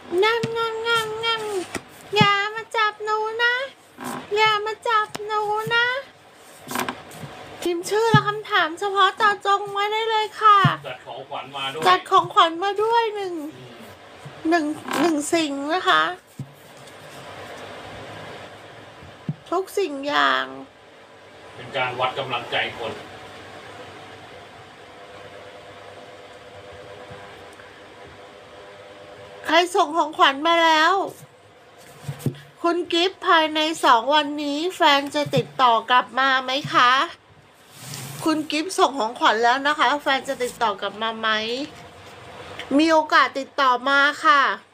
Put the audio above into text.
นั่งอย่ามาจับหนูนะอย่ามาจับหนูนะพิมพ์ชื่อและคำถามเฉพาะเจาะจงไว้ได้เลยค่ะจัดของขวัญมาด้วยจัดของขวัญมาด้วยหนึ่งสิ่งนะคะทุกสิ่งอย่างเป็นการวัดกำลังใจคนใครส่งของขวัญมาแล้วคุณกิฟต์ภายใน2 วันนี้แฟนจะติดต่อกลับมาไหมคะคุณกิฟต์ส่งของขวัญแล้วนะคะแฟนจะติดต่อกลับมาไหมมีโอกาสติดต่อมาค่ะ